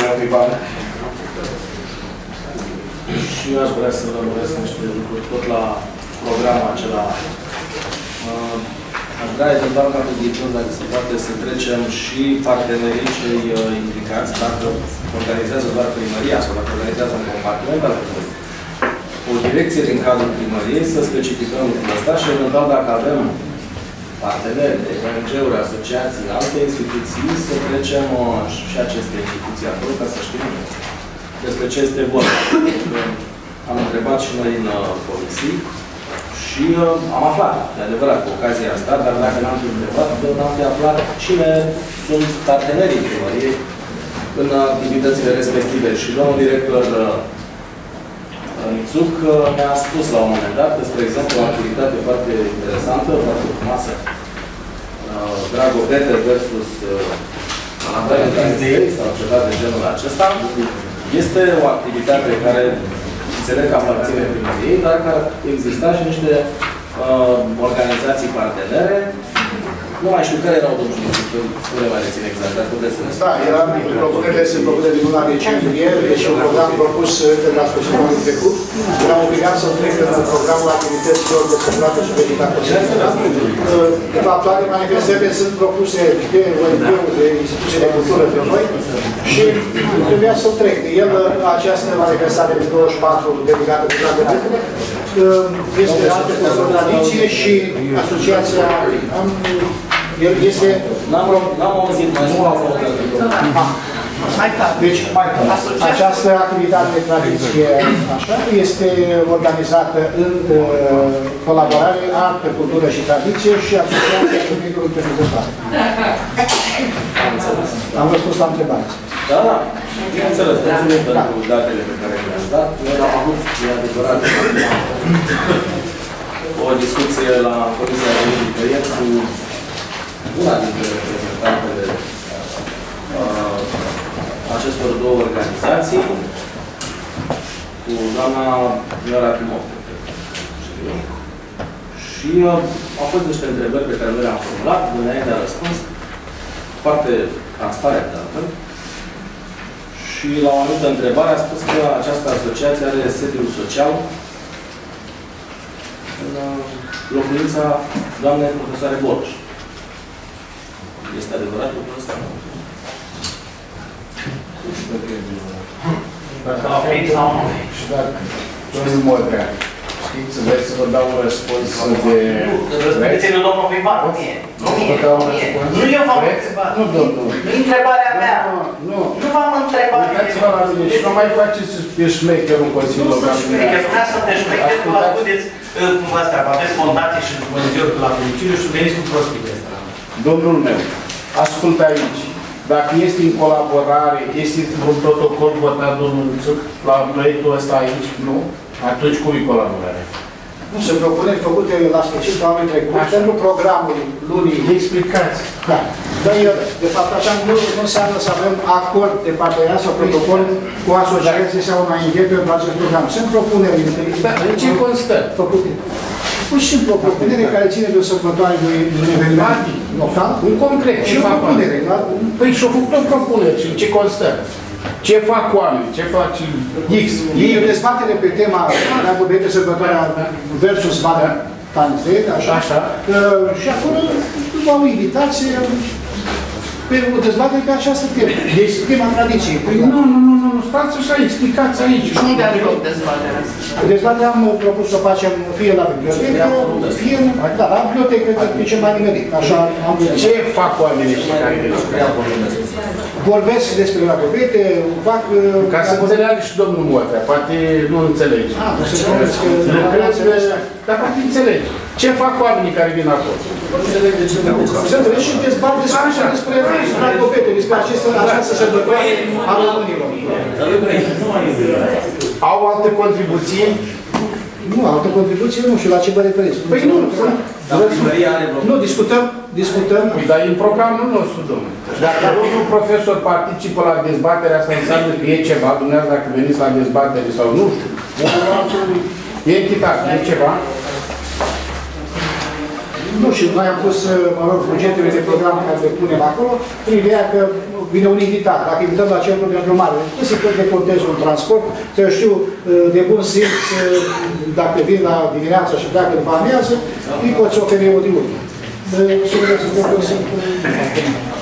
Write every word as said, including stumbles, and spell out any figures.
cuiva. Și eu aș vrea să lămuresc niște lucruri tot la programul acela. Aș vrea eventual ca pe viitor, dacă se poate, să trecem și partenerii cei implicați, dacă organizează doar primăria sau dacă organizează un compartiment al primăriei, o direcție din cadrul primăriei, să specificăm lucrul ăsta și eventual dacă avem parteneri, de O N G-uri, asociații, alte instituții, să trecem și aceste instituții acolo, ca să știm despre ce este vorba. Am întrebat și noi în comisii și uh, am aflat, de adevărat, cu ocazia asta, dar dacă n-am fi întrebat, n-am fi aflat cine sunt partenerii primăriei în activitățile respective. Și domnul director uh, Nițuc uh, mi-a spus la un moment dat, spre exemplu, o activitate foarte interesantă, foarte frumoasă, uh, Dragobete versus uh, sau ceva de genul acesta. Este o activitate care înțeleg că aparține primăriei, dar că exista și niște uh, organizații partenere. Nu mai știu care erau, domnul Științitor, nu le mai rețin exact, dar puteți să ne spuneți. Da, era propunerile se propune din luna decembrie, deci un program propus încă de la sfârșitul anului trecut. Eram obligat să trec în programul activităților desfășurate și veritate. De fapt, toate manifestările sunt propuse de O N G-uri, de instituții de cultură de noi și trebuia să trec. El, această manifestare de douăzeci și patru delegată de Dragobete, este altă cultură tradiție și asociația el este... N-am auzit, mai spune. Deci, această activitate de tradiție așa, este organizată în uh, colaborare Artă, Cultură și Tradiție și Asociația Comunitului Reprezentare. Am răspuns la întrebare. Da, da. Bineînțeles, mulțumim pentru datele pe care le-ați dat. Noi am avut, e adevărat, o discuție la Comisia Juridică ieri cu una dintre reprezentantele uh, acestor două organizații, cu doamna Miora Timov. Și uh, au fost niște întrebări pe care noi le-am formulat, dumneavoastră a răspuns foarte transparent, de altfel. Și la o anumită întrebare a spus că această asociație are sediul social în locuința doamnei profesoare Borș. Este adevărat lucrul ăsta? Dacă a fost sau nu? Și dacă domnul Modrea, știți, vreți să vă dau un răspuns de... Răspundeți-l domnul primar, nu mie. Nu mie, nu mie. Nu eu v-am întrebat. Nu, domnul. Nu întrebarea mea. Nu. Nu v-am întrebat. Uitați-vă la mine și nu mai faceți pe șmecher un consiliu local. Nu sunt șmecher, vreau să te șmecher, că vă asculteți astea, vă aveți fondații și mănătiori la domiciliu și veniți cu prostii de asta. Domnul meu, ascultă aici. Dacă este în colaborare, este un protocol votat domnul Nițuc la proiectul ăsta aici, nu? Atunci cum e colaborarea? Nu, sunt propuneri făcute la sfârșitul anului trecut pentru programul lunii. Explicați. Da. Dar eu, de fapt, așa nu, nu înseamnă să avem acord de parteneriat sau protocol cu asociații sau un A I N G pentru acest program. Sunt propuneri întâlnite. Da, în ce constă? Făcute. Pur și simplu, o propunere care ține de o sărbătoare de un eveniment local. Un concret. Și o propunere. Păi și-o făcut o propunere. Și în ce constă? Ce fac oamenii? Ce fac X? Ei o dezbatere pe tema Dragobete sărbătoarea versus Valentine's, așa, așa. Și acolo va o invitație pe o dezbatere pe această temă. Deci tema tradiției. Păi nu, nu, nu, nu, nu, stați așa, explicați aici. Și unde are loc dezbaterea asta? Dezbaterea am propus să o facem fie la bibliotecă, fie da, la bibliotecă, de ce mai nimeni. Așa am gândit. Ce fac oamenii ăștia care vorbesc despre Dragobete, fac... Ca să înțeleagă și domnul Motea, poate nu înțelege. Ah, nu se spuneți că... Dar poate înțelege. Ce fac oamenii care vin acolo? Nu înțeleg de ce nu să înțeleg și dezbat despre Dragobete, despre această sărbătoare a românilor. Au altă contribuție? Nu, altă contribuție nu știu la ce vă referiți. Păi nu, nu, discutăm, discutăm. Dar e în programul nostru, domnule. Dacă un profesor participă la dezbaterea asta, înseamnă că e ceva, dumneavoastră dacă veniți la dezbatere sau nu știu, e entitate, e ceva. Nu știu, noi am pus, mă rog, bugetele de program care le punem acolo, prin ideea că vine un invitat, dacă invităm la centru de înrumare, nu se pot deconteze un transport, să eu știu, de bun simț, dacă vin la dimineața și pleacă după amiază, îi poți oferi o diurnă. Sunt